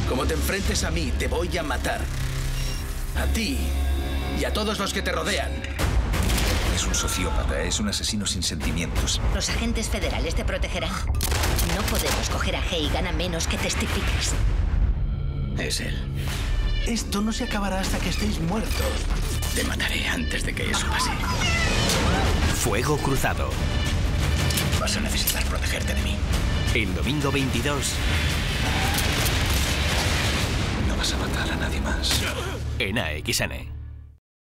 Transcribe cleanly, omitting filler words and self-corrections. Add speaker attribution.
Speaker 1: Como te enfrentes a mí, te voy a matar. A ti y a todos los que te rodean.
Speaker 2: Es un sociópata, es un asesino sin sentimientos.
Speaker 3: Los agentes federales te protegerán. No podemos coger a Hagan a menos que testifiques.
Speaker 1: Es él. Esto no se acabará hasta que estéis muertos. Te mataré antes de que eso pase.
Speaker 4: Fuego Cruzado.
Speaker 1: Vas a necesitar protegerte de mí.
Speaker 4: El domingo 22.
Speaker 2: No vas a matar a nadie más.
Speaker 4: En AXN.